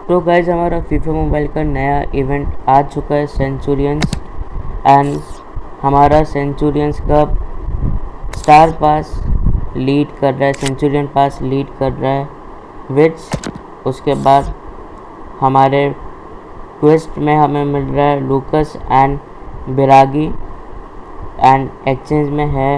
तो गाइज हमारा FIFA mobile का नया इवेंट आ चुका है सेंचुरियंस। एंड हमारा सेंचुरियंस का स्टार पास लीड कर रहा है, सेंचुरियन पास लीड कर रहा है विच उसके बाद हमारे क्वेस्ट में हमें मिल रहा है Lucas and Biraghi and exchange में है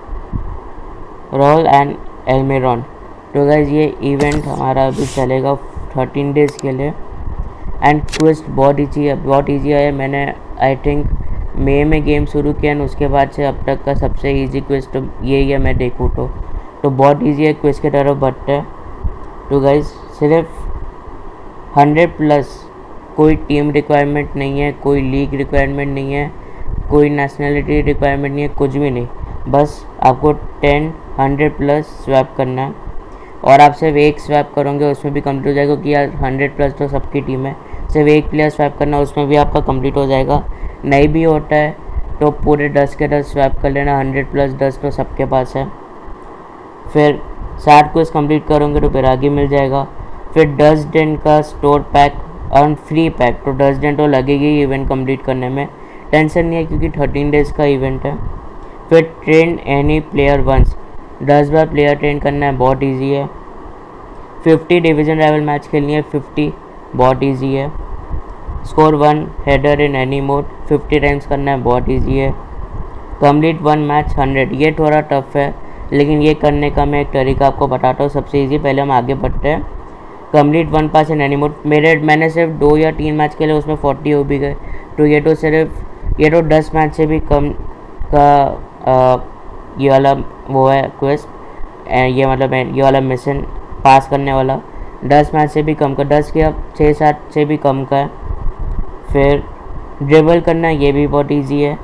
रोल एंड एल्मेरॉन। तो गाइज ये इवेंट हमारा अभी चलेगा 13 डेज़ के लिए। एंड क्वेस्ट बहुत ईजी है। मैंने आई थिंक मई में गेम शुरू किया और उसके बाद से अब तक का सबसे इजी क्वेस्ट यही है मैं देखूँ तो बहुत ईजी है क्वेस्ट की तरफ बढ़ते हैं। तो गाइज सिर्फ 100+ कोई टीम रिक्वायरमेंट नहीं है, कोई लीग रिक्वायरमेंट नहीं है, कोई नेशनलिटी रिक्वायरमेंट नहीं है, कुछ भी नहीं। बस आपको 100+ स्वैप करना है और आप सिर्फ एक स्वैप करोगे उसमें भी कंप्लीट हो जाएगा क्योंकि यार 100+ तो सबकी टीम है। सिर्फ एक प्लेयर स्वैप करना उसमें भी आपका कंप्लीट हो जाएगा। नहीं भी होता है तो पूरे 10 के 10 स्वैप कर लेना, 100+ 10 तो सबके पास है। फिर 60 क्वेस्ट कंप्लीट करोगे तो फिर आगे मिल जाएगा। फिर 10 दिन का स्टोर पैक और फ्री पैक, तो 10 दिन तो लगेगी इवेंट कंप्लीट करने में, टेंशन नहीं है क्योंकि 13 डेज़ का इवेंट है। फिर ट्रेन एनी प्लेयर वंस, 10 बार प्लेयर ट्रेन करना है, बहुत इजी है। 50 डिवीज़न राइवल मैच खेलनी है, 50 बहुत इजी है। Score 1 header in any mode, 50 times करना है, बहुत इजी है। कंप्लीट 1 मैच 100, ये थोड़ा टफ है लेकिन ये करने का मैं एक तरीका आपको बताता हूँ सबसे इजी। पहले हम आगे बढ़ते हैं। Complete 1 pass in any mode, मैंने सिर्फ 2 या 3 मैच खेले उसमें 40 हो भी गए। तो ये तो 10 मैच से भी कम का ये वाला वो है क्वेस्ट, ये मतलब ये वाला मिशन पास करने वाला 10 मैच से भी कम का, 10 के अब 6-7 से भी कम का है। फिर ड्रिबल करना, ये भी बहुत इजी है।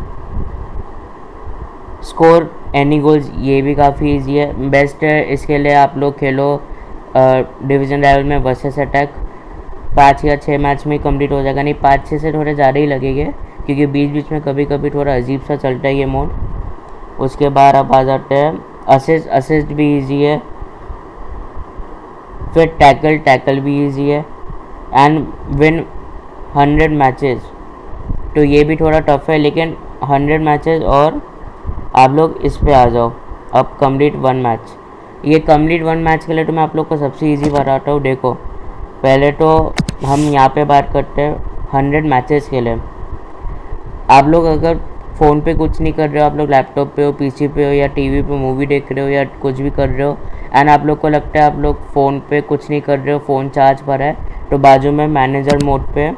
स्कोर एनी गोल्स, ये भी काफ़ी इजी है। बेस्ट है इसके लिए आप लोग खेलो डिवीज़न राइवल में वर्सेस अटैक, 5 या 6 मैच में कंप्लीट हो जाएगा। नहीं 5-6 से थोड़े ज़्यादा ही लगेंगे क्योंकि बीच बीच में कभी कभी थोड़ा अजीब सा चलता है ये मोड। उसके बाद आप आ जाते हैं असिस्ट भी इजी है। फिर टैकल भी इजी है। एंड विन 100 मैचेस, तो ये भी थोड़ा टफ है लेकिन 100 मैचेस और आप लोग इस पे आ जाओ। अब कंप्लीट 1 मैच, ये कंप्लीट 1 मैच के लिए तो मैं आप लोग को सबसे इजी बताता हूँ। देखो पहले तो हम यहाँ पे बात करते हैं 100 मैचेस के लिए। आप लोग अगर फ़ोन पे कुछ नहीं कर रहे हो, आप लोग लैपटॉप पे हो, पीसी पे हो या टीवी पे मूवी देख रहे हो या कुछ भी कर रहे हो एंड आप लोग को लगता है आप लोग फ़ोन पे कुछ नहीं कर रहे हो, फ़ोन चार्ज पर है, तो बाजू में मैनेजर मोड पे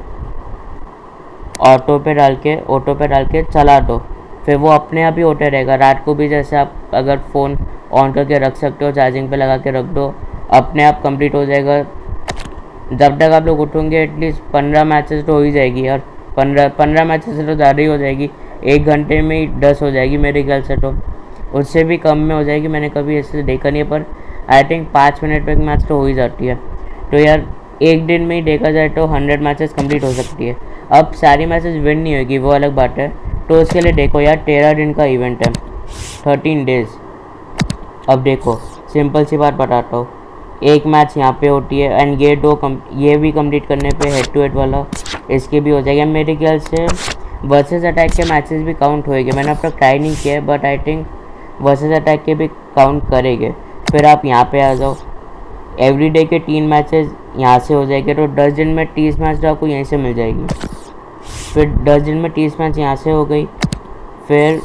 ऑटो पे डाल के चला दो। फिर वो अपने आप ही होते रहेगा। रात को भी जैसे आप अगर फ़ोन ऑन करके रख सकते हो, चार्जिंग पे लगा के रख दो, अपने आप कंप्लीट हो जाएगा। जब तक आप लोग उठोगे एटलीस्ट 15 मैचेस तो हो ही जाएगी यार। 15 मैचेस से तो ज़्यादा ही हो जाएगी, 1 घंटे में ही 10 हो जाएगी मेरे ख्याल से, तो उससे भी कम में हो जाएगी। मैंने कभी ऐसे देखा नहीं है पर आई थिंक 5 मिनट पे एक मैच तो हो ही जाती है। तो यार एक दिन में ही देखा जाए तो 100 मैचेस कंप्लीट हो सकती है। अब सारी मैचेस विन नहीं होगी वो अलग बात है, तो उसके लिए देखो यार 13 दिन का इवेंट है, 13 डेज़। अब देखो सिंपल सी बात बताता हूँ, एक मैच यहाँ पे होती है एंड ये भी कंप्लीट करने पे हेड टू हेड वाला इसके भी हो जाएगा। मेरे ख्याल से वर्सेस अटैक के मैचेस भी काउंट होएंगे, मैंने अब तक ट्राई नहीं किया है but I think versus attack के भी काउंट करेंगे। फिर आप यहाँ पे आ जाओ, एवरीडे के 3 मैचेस यहाँ से हो जाएंगे, तो 10 दिन में 30 मैच तो आपको यहीं से मिल जाएगी। फिर 10 दिन में 30 मैच यहाँ से हो गई, फिर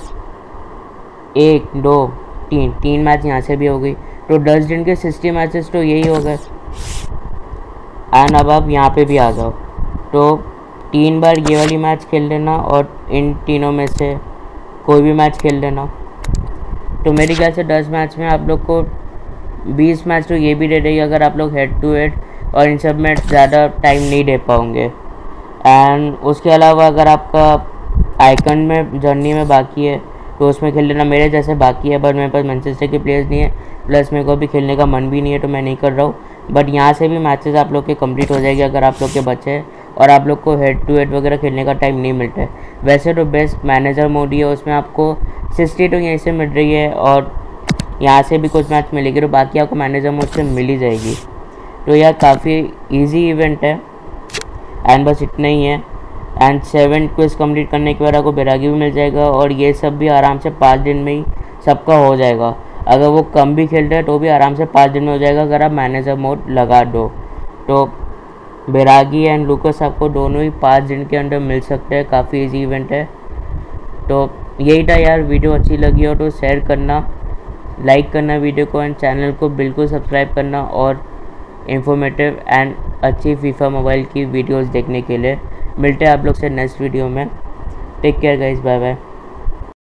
1 2 3 मैच यहाँ से भी हो गई, तो 10 दिन के 60 मैचेस तो यही हो गए। एंड अब आप यहाँ पे भी आ जाओ, तो 3 बार ये वाली मैच खेल लेना और इन तीनों में से कोई भी मैच खेल लेना। तो मेरे ख्याल से 10 मैच में आप लोग को 20 मैच तो ये भी दे देगी अगर आप लोग हेड टू हेड और इन सब में ज़्यादा टाइम नहीं दे पाओगे। एंड उसके अलावा अगर आपका आइकन में जर्नी में बाकी है तो उसमें खेल लेना। मेरे जैसे बाकी है बट मेरे पास मैनचेस्टर के प्लेयर्स नहीं है, प्लस मेरे को अभी खेलने का मन भी नहीं है तो मैं नहीं कर रहा हूँ। बट यहाँ से भी मैचेस आप लोग के कंप्लीट हो जाएगी अगर आप लोग के बचे हैं और आप लोग को हेड टू हेड वगैरह खेलने का टाइम नहीं मिलता है। वैसे तो बेस्ट मैनेजर मोड ही है, उसमें आपको 60 तो यहीं से मिल रही है और यहाँ से भी कुछ मैच मिलेगी तो बाकी आपको मैनेजर मोड से मिल ही जाएगी। तो यह काफ़ी इजी इवेंट है एंड बस इतना ही है। एंड 7 क्विज कंप्लीट करने के बाद आपको बैरागी भी मिल जाएगा, और ये सब भी आराम से 5 दिन में ही सबका हो जाएगा। अगर वो कम भी खेलते हैं तो भी आराम से 5 दिन में हो जाएगा अगर आप मैनेजर मोड लगा दो। तो बैरागी एंड लूकस आपको दोनों ही 5 दिन के अंदर मिल सकते हैं। काफ़ी इजी इवेंट है। तो यही था यार, वीडियो अच्छी लगी हो तो शेयर करना, लाइक करना वीडियो को, एंड चैनल को बिल्कुल सब्सक्राइब करना, और इंफॉर्मेटिव एंड अच्छी फीफा मोबाइल की वीडियोस देखने के लिए। मिलते हैं आप लोग से नेक्स्ट वीडियो में। Take care guys, bye bye.